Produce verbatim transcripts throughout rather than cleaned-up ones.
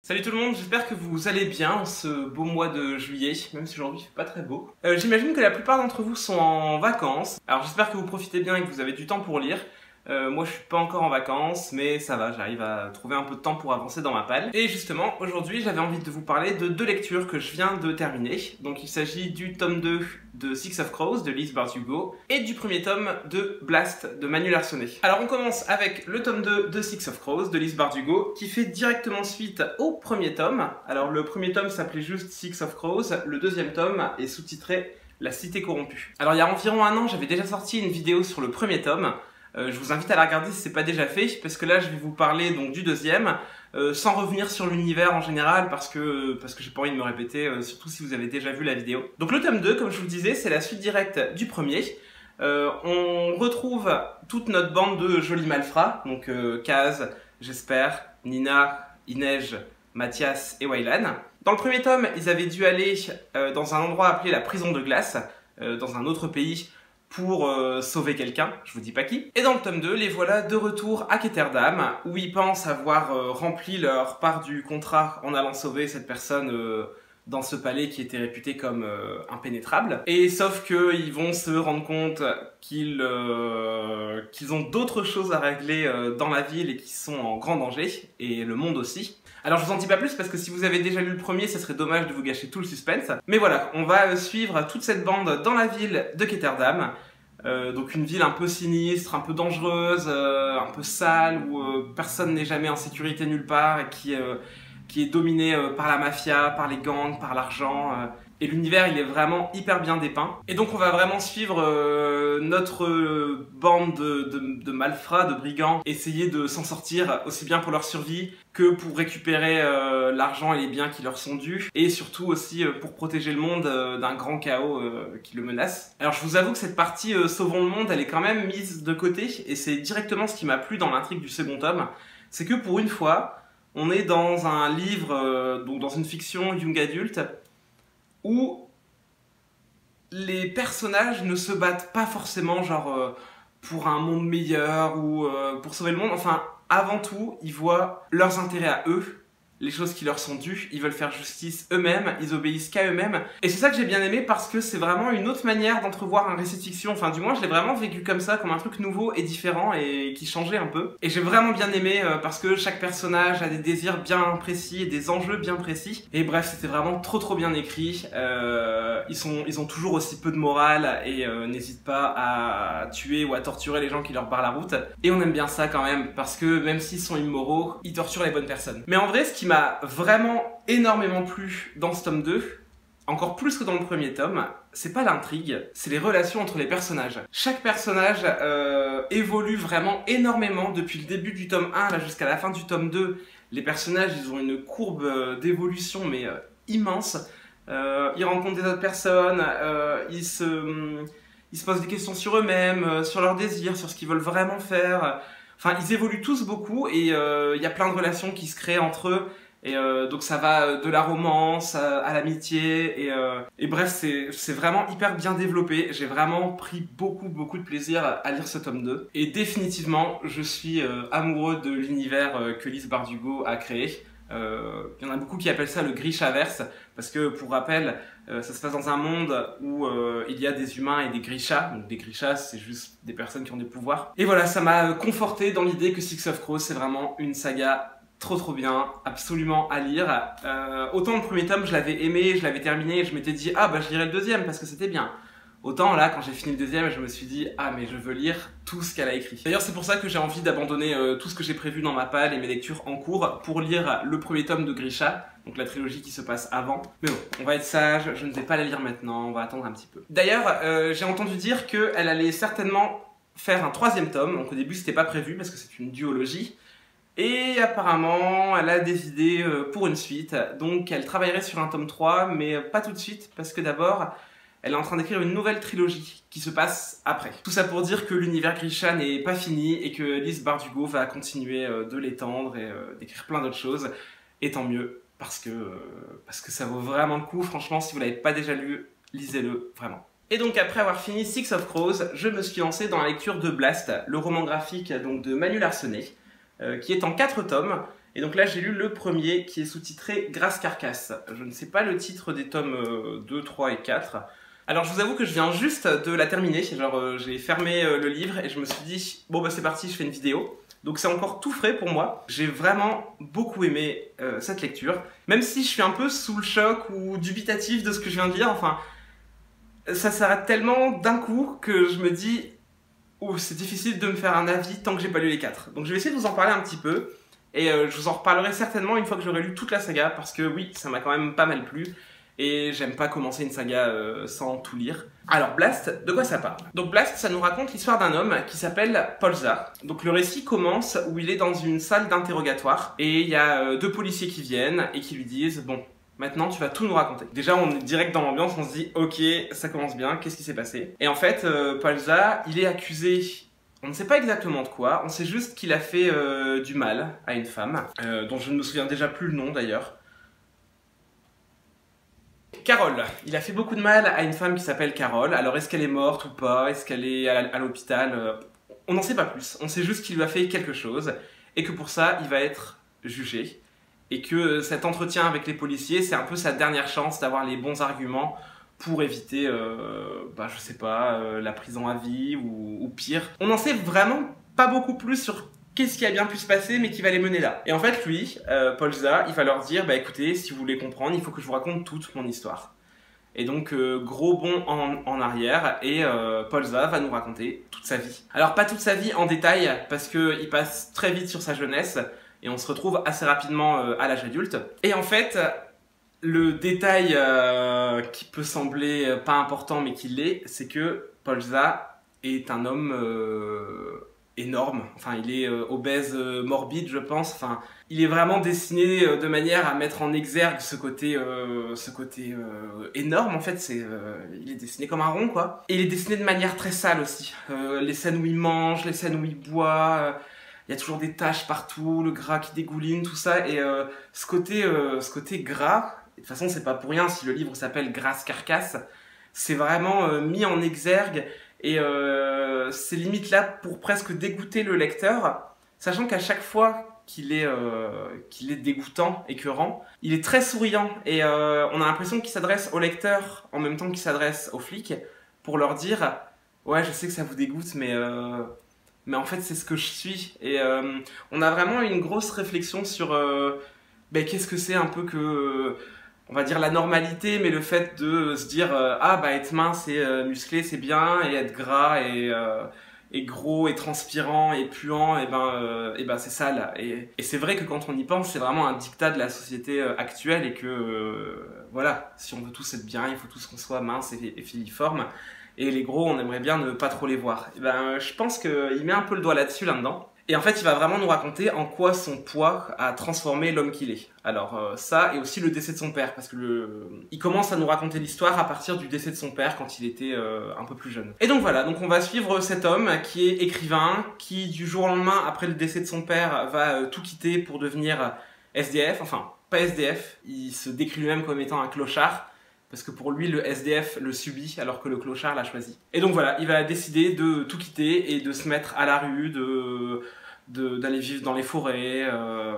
Salut tout le monde, j'espère que vous allez bien en ce beau mois de juillet, même si aujourd'hui il fait pas très beau. Euh, J'imagine que la plupart d'entre vous sont en vacances, alors j'espère que vous profitez bien et que vous avez du temps pour lire. Euh, moi je suis pas encore en vacances, mais ça va, j'arrive à trouver un peu de temps pour avancer dans ma palle. Et justement, aujourd'hui j'avais envie de vous parler de deux lectures que je viens de terminer. Donc il s'agit du tome deux de Six of Crows de Liz Bardugo et du premier tome de Blast de Manu Larsonnet. Alors on commence avec le tome deux de Six of Crows de Liz Bardugo qui fait directement suite au premier tome. Alors le premier tome s'appelait juste Six of Crows, le deuxième tome est sous-titré La Cité Corrompue. Alors il y a environ un an, j'avais déjà sorti une vidéo sur le premier tome. Euh, je vous invite à la regarder si c'est pas déjà fait, parce que là je vais vous parler donc du deuxième, euh, sans revenir sur l'univers en général, parce que, parce que j'ai pas envie de me répéter, euh, surtout si vous avez déjà vu la vidéo. Donc le tome deux, comme je vous le disais, c'est la suite directe du premier. Euh, on retrouve toute notre bande de jolis malfrats, donc euh, Kaz, Jesper, Nina, Inej, Mathias et Waylan. Dans le premier tome, ils avaient dû aller euh, dans un endroit appelé la prison de glace, euh, dans un autre pays, pour euh, sauver quelqu'un, je vous dis pas qui. Et dans le tome deux, les voilà de retour à Ketterdam, où ils pensent avoir euh, rempli leur part du contrat en allant sauver cette personne euh, dans ce palais qui était réputé comme euh, impénétrable. Et sauf qu'ils vont se rendre compte qu'ils euh, qu'ils ont d'autres choses à régler euh, dans la ville et qu'ils sont en grand danger, et le monde aussi. Alors je vous en dis pas plus parce que si vous avez déjà lu le premier, ça serait dommage de vous gâcher tout le suspense. Mais voilà, on va suivre toute cette bande dans la ville de Ketterdam. Euh, donc une ville un peu sinistre, un peu dangereuse, euh, un peu sale, où euh, personne n'est jamais en sécurité nulle part, et qui, euh, qui est dominée euh, par la mafia, par les gangs, par l'argent. Euh, et l'univers il est vraiment hyper bien dépeint. Et donc on va vraiment suivre euh, notre euh, bande de, de, de malfrats, de brigands, essayer de s'en sortir aussi bien pour leur survie que pour récupérer euh, l'argent et les biens qui leur sont dus, et surtout aussi euh, pour protéger le monde euh, d'un grand chaos euh, qui le menace. Alors je vous avoue que cette partie euh, Sauvons le monde, elle est quand même mise de côté, et c'est directement ce qui m'a plu dans l'intrigue du second tome, c'est que pour une fois, on est dans un livre, euh, donc dans une fiction young adulte, où les personnages ne se battent pas forcément genre euh, pour un monde meilleur ou euh, pour sauver le monde. Enfin, avant tout, ils voient leurs intérêts à eux, les choses qui leur sont dues, ils veulent faire justice eux-mêmes, ils obéissent qu'à eux-mêmes. Et c'est ça que j'ai bien aimé, parce que c'est vraiment une autre manière d'entrevoir un récit de fiction. Enfin, du moins, je l'ai vraiment vécu comme ça, comme un truc nouveau et différent et qui changeait un peu. Et j'ai vraiment bien aimé, euh, parce que chaque personnage a des désirs bien précis et des enjeux bien précis. Et bref, c'était vraiment trop trop bien écrit. Euh, ils, sont, ils ont toujours aussi peu de morale et euh, n'hésitent pas à tuer ou à torturer les gens qui leur barrent la route. Et on aime bien ça quand même, parce que même s'ils sont immoraux, ils torturent les bonnes personnes. Mais en vrai, ce qui m'a vraiment énormément plu dans ce tome deux, encore plus que dans le premier tome, c'est pas l'intrigue, c'est les relations entre les personnages. Chaque personnage euh, évolue vraiment énormément depuis le début du tome un là jusqu'à la fin du tome deux. Les personnages, ils ont une courbe d'évolution mais euh, immense. Euh, ils rencontrent des autres personnes, euh, ils se, ils se posent des questions sur eux-mêmes, euh, sur leurs désirs, sur ce qu'ils veulent vraiment faire. Enfin, ils évoluent tous beaucoup, et il euh, y a plein de relations qui se créent entre eux. Et euh, donc ça va de la romance à, à l'amitié, et, euh, et bref, c'est vraiment hyper bien développé. J'ai vraiment pris beaucoup beaucoup de plaisir à lire ce tome deux. Et définitivement, je suis euh, amoureux de l'univers euh, que Liz Bardugo a créé. Il euh, y en a beaucoup qui appellent ça le Grishaverse, parce que pour rappel, euh, ça se passe dans un monde où euh, il y a des humains et des Grishas. Donc des Grishas, c'est juste des personnes qui ont des pouvoirs. Et voilà, ça m'a conforté dans l'idée que Six of Crows, c'est vraiment une saga trop trop bien, absolument à lire. Euh, autant le premier tome, je l'avais aimé, je l'avais terminé, et je m'étais dit, ah bah je lirai le deuxième parce que c'était bien. Autant là, quand j'ai fini le deuxième, je me suis dit, ah mais je veux lire tout ce qu'elle a écrit. D'ailleurs, c'est pour ça que j'ai envie d'abandonner euh, tout ce que j'ai prévu dans ma palle et mes lectures en cours pour lire le premier tome de Grisha, donc la trilogie qui se passe avant. Mais bon, on va être sage, je ne vais pas la lire maintenant, on va attendre un petit peu. D'ailleurs, euh, j'ai entendu dire qu'elle allait certainement faire un troisième tome, donc au début c'était pas prévu parce que c'est une duologie. Et apparemment, elle a des idées euh, pour une suite, donc elle travaillerait sur un tome trois, mais pas tout de suite, parce que d'abord, elle est en train d'écrire une nouvelle trilogie qui se passe après. Tout ça pour dire que l'univers Grisha n'est pas fini et que Liz Bardugo va continuer euh, de l'étendre et euh, d'écrire plein d'autres choses. Et tant mieux, parce que, euh, parce que ça vaut vraiment le coup. Franchement, si vous l'avez pas déjà lu, lisez-le, vraiment. Et donc après avoir fini Six of Crows, je me suis lancé dans la lecture de Blast, le roman graphique donc, de Manu Larsonnet, euh, qui est en quatre tomes, Et donc là, j'ai lu le premier qui est sous-titré Grasse Carcasse. Je ne sais pas le titre des tomes deux, trois et quatre. Alors je vous avoue que je viens juste de la terminer, genre euh, j'ai fermé euh, le livre et je me suis dit bon bah c'est parti, je fais une vidéo. Donc c'est encore tout frais pour moi. J'ai vraiment beaucoup aimé euh, cette lecture, même si je suis un peu sous le choc ou dubitatif de ce que je viens de lire. Enfin, ça s'arrête tellement d'un coup que je me dis oh, c'est difficile de me faire un avis tant que j'ai pas lu les quatre. Donc je vais essayer de vous en parler un petit peu et euh, je vous en reparlerai certainement une fois que j'aurai lu toute la saga parce que oui, ça m'a quand même pas mal plu. Et j'aime pas commencer une saga euh, sans tout lire. Alors Blast, de quoi ça parle? Donc Blast, ça nous raconte l'histoire d'un homme qui s'appelle Polza. Donc le récit commence où il est dans une salle d'interrogatoire et il y a euh, deux policiers qui viennent et qui lui disent bon, maintenant tu vas tout nous raconter. Déjà on est direct dans l'ambiance, on se dit ok, ça commence bien, qu'est-ce qui s'est passé? Et en fait, euh, Polza, il est accusé, on ne sait pas exactement de quoi, on sait juste qu'il a fait euh, du mal à une femme, euh, dont je ne me souviens déjà plus le nom d'ailleurs. Carole, il a fait beaucoup de mal à une femme qui s'appelle Carole. Alors est-ce qu'elle est morte ou pas? Est-ce qu'elle est à l'hôpital? On n'en sait pas plus. On sait juste qu'il lui a fait quelque chose et que pour ça, il va être jugé. Et que cet entretien avec les policiers, c'est un peu sa dernière chance d'avoir les bons arguments pour éviter, euh, bah, je sais pas, euh, la prison à vie ou, ou pire. On n'en sait vraiment pas beaucoup plus sur qu'est-ce qui a bien pu se passer mais qui va les mener là. Et en fait lui, euh, Polza, il va leur dire bah écoutez, si vous voulez comprendre, il faut que je vous raconte toute mon histoire. Et donc euh, gros bond en, en arrière et euh, Polza va nous raconter toute sa vie. Alors pas toute sa vie en détail parce que il passe très vite sur sa jeunesse et on se retrouve assez rapidement euh, à l'âge adulte. Et en fait, le détail euh, qui peut sembler pas important mais qui l'est, c'est que Polza est un homme euh, énorme, enfin il est euh, obèse euh, morbide je pense, enfin il est vraiment dessiné euh, de manière à mettre en exergue ce côté euh, ce côté euh, énorme en fait, c'est euh, il est dessiné comme un rond quoi, et il est dessiné de manière très sale aussi, euh, les scènes où il mange, les scènes où il boit, euh, il y a toujours des taches partout, le gras qui dégouline, tout ça, et euh, ce côté euh, ce côté gras, de toute façon c'est pas pour rien si le livre s'appelle Grasse Carcasse, c'est vraiment euh, mis en exergue. Et euh, c'est limite là pour presque dégoûter le lecteur, sachant qu'à chaque fois qu'il est, euh, qu'il est dégoûtant, écœurant, il est très souriant et euh, on a l'impression qu'il s'adresse au lecteur en même temps qu'il s'adresse aux flics pour leur dire « Ouais, je sais que ça vous dégoûte, mais, euh, mais en fait c'est ce que je suis. » Et euh, on a vraiment une grosse réflexion sur euh, ben, qu'est-ce que c'est un peu que... on va dire la normalité, mais le fait de se dire euh, ah bah être mince et euh, musclé c'est bien, et être gras et, euh, et gros et transpirant et puant, et ben, euh, et ben c'est sale. Et, et c'est vrai que quand on y pense, c'est vraiment un diktat de la société euh, actuelle et que euh, voilà, si on veut tous être bien, il faut tous qu'on soit mince et, et filiforme. Et les gros, on aimerait bien ne pas trop les voir. Et ben, je pense qu'il met un peu le doigt là-dessus, là-dedans. Et en fait, il va vraiment nous raconter en quoi son poids a transformé l'homme qu'il est. Alors euh, ça, et aussi le décès de son père, parce que le... il commence à nous raconter l'histoire à partir du décès de son père quand il était euh, un peu plus jeune. Et donc voilà, donc on va suivre cet homme qui est écrivain, qui du jour au lendemain, après le décès de son père, va euh, tout quitter pour devenir S D F, enfin pas S D F, il se décrit lui-même comme étant un clochard, parce que pour lui, le S D F le subit alors que le clochard l'a choisi. Et donc voilà, il va décider de tout quitter et de se mettre à la rue, de d'aller vivre dans les forêts euh,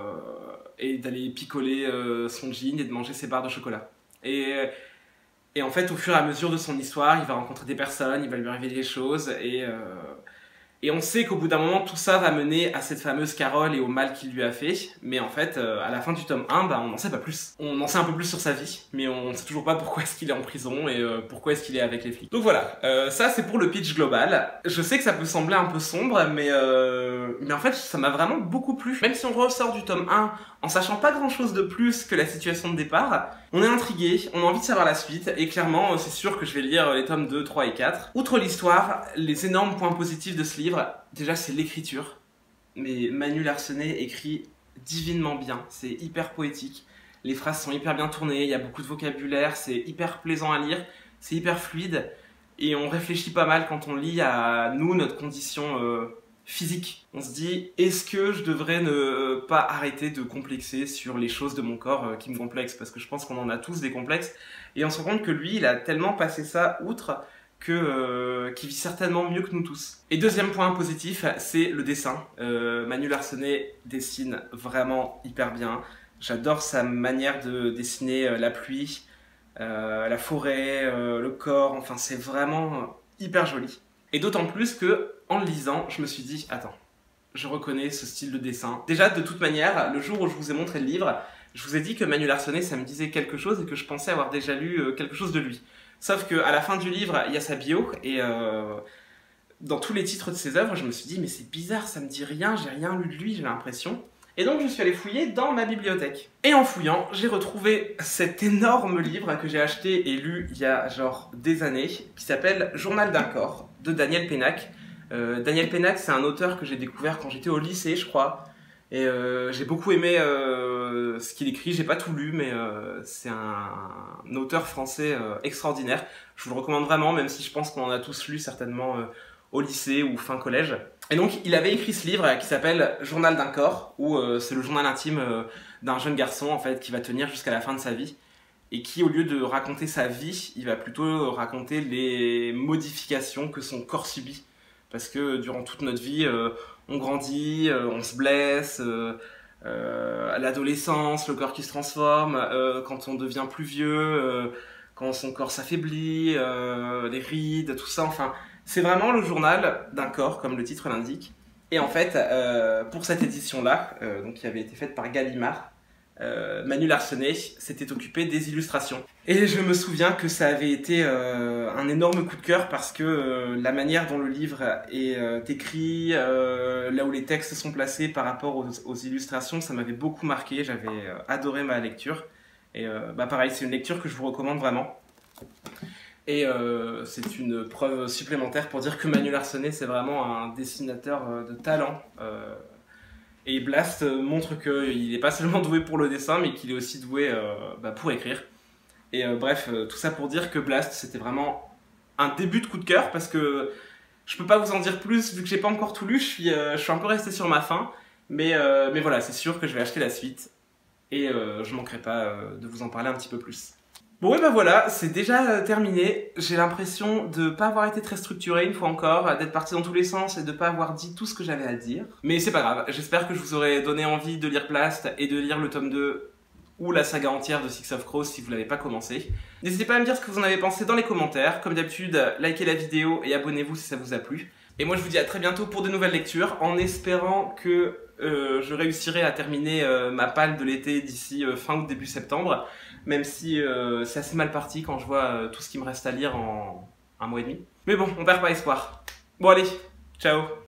et d'aller picoler euh, son jean et de manger ses barres de chocolat. Et, et en fait, au fur et à mesure de son histoire, il va rencontrer des personnes, il va lui révéler des choses et... Euh, Et on sait qu'au bout d'un moment, tout ça va mener à cette fameuse Carole et au mal qu'il lui a fait. Mais en fait, euh, à la fin du tome un, bah, on n'en sait pas plus. On en sait un peu plus sur sa vie, mais on ne sait toujours pas pourquoi est-ce qu'il est en prison et euh, pourquoi est-ce qu'il est avec les flics. Donc voilà, euh, ça c'est pour le pitch global. Je sais que ça peut sembler un peu sombre, mais, euh, mais en fait, ça m'a vraiment beaucoup plu. Même si on ressort du tome un en sachant pas grand-chose de plus que la situation de départ, on est intrigué, on a envie de savoir la suite, et clairement, c'est sûr que je vais lire les tomes deux, trois et quatre. Outre l'histoire, les énormes points positifs de ce livre, déjà c'est l'écriture. Mais Manu Larsenet écrit divinement bien, c'est hyper poétique, les phrases sont hyper bien tournées, il y a beaucoup de vocabulaire, c'est hyper plaisant à lire, c'est hyper fluide, et on réfléchit pas mal quand on lit à nous, notre condition euh, physique. On se dit, est-ce que je devrais ne pas arrêter de complexer sur les choses de mon corps euh, qui me complexent, parce que je pense qu'on en a tous des complexes, et on se rend compte que lui, il a tellement passé ça outre que, euh, qui vit certainement mieux que nous tous. Et deuxième point positif, c'est le dessin. Euh, Manu Larsenet dessine vraiment hyper bien. J'adore sa manière de dessiner euh, la pluie, euh, la forêt, euh, le corps, enfin c'est vraiment hyper joli. Et d'autant plus que, en le lisant, je me suis dit, attends, je reconnais ce style de dessin. Déjà, de toute manière, le jour où je vous ai montré le livre, je vous ai dit que Manu Larsenet, ça me disait quelque chose et que je pensais avoir déjà lu euh, quelque chose de lui. Sauf qu'à la fin du livre, il y a sa bio, et euh, dans tous les titres de ses œuvres, je me suis dit, mais c'est bizarre, ça me dit rien, j'ai rien lu de lui, j'ai l'impression. Et donc je suis allé fouiller dans ma bibliothèque. Et en fouillant, j'ai retrouvé cet énorme livre que j'ai acheté et lu il y a genre des années, qui s'appelle Journal d'un corps, de Daniel Pénac. Euh, Daniel Pénac, c'est un auteur que j'ai découvert quand j'étais au lycée, je crois. Et euh, j'ai beaucoup aimé euh, ce qu'il écrit, j'ai pas tout lu, mais euh, c'est un, un auteur français euh, extraordinaire. Je vous le recommande vraiment, même si je pense qu'on en a tous lu certainement euh, au lycée ou fin collège. Et donc il avait écrit ce livre qui s'appelle Journal d'un corps, où euh, c'est le journal intime euh, d'un jeune garçon en fait qui va tenir jusqu'à la fin de sa vie. Et qui, au lieu de raconter sa vie, il va plutôt raconter les modifications que son corps subit. Parce que durant toute notre vie, euh, on grandit, euh, on se blesse, euh, euh, à l'adolescence, le corps qui se transforme, euh, quand on devient plus vieux, euh, quand son corps s'affaiblit, euh, les rides, tout ça, enfin, c'est vraiment le journal d'un corps, comme le titre l'indique. Et en fait, euh, pour cette édition-là, euh, donc qui avait été faite par Gallimard, Euh, Manu Larsenet s'était occupé des illustrations. Et je me souviens que ça avait été euh, un énorme coup de cœur parce que euh, la manière dont le livre est euh, écrit, euh, là où les textes sont placés par rapport aux, aux illustrations, ça m'avait beaucoup marqué, j'avais euh, adoré ma lecture. Et euh, bah pareil, c'est une lecture que je vous recommande vraiment. Et euh, c'est une preuve supplémentaire pour dire que Manu Larsenet, c'est vraiment un dessinateur euh, de talent. Euh, Et Blast montre qu'il n'est pas seulement doué pour le dessin, mais qu'il est aussi doué euh, bah, pour écrire. Et euh, bref, euh, tout ça pour dire que Blast, c'était vraiment un début de coup de cœur, parce que je peux pas vous en dire plus, vu que j'ai pas encore tout lu, je suis, euh, je suis un peu resté sur ma faim. Mais, euh, mais voilà, c'est sûr que je vais acheter la suite, et euh, je manquerai pas euh, de vous en parler un petit peu plus. Bon et ben voilà, c'est déjà terminé. J'ai l'impression de pas avoir été très structuré une fois encore, d'être parti dans tous les sens et de pas avoir dit tout ce que j'avais à dire. Mais c'est pas grave, j'espère que je vous aurai donné envie de lire Blast et de lire le tome deux ou la saga entière de Six of Crows si vous l'avez pas commencé. N'hésitez pas à me dire ce que vous en avez pensé dans les commentaires. Comme d'habitude, likez la vidéo et abonnez-vous si ça vous a plu. Et moi je vous dis à très bientôt pour de nouvelles lectures, en espérant que euh, je réussirai à terminer euh, ma palle de l'été d'ici euh, fin août, début septembre. Même si euh, c'est assez mal parti quand je vois euh, tout ce qui me reste à lire en un mois et demi. Mais bon, on perd pas espoir. Bon allez, ciao!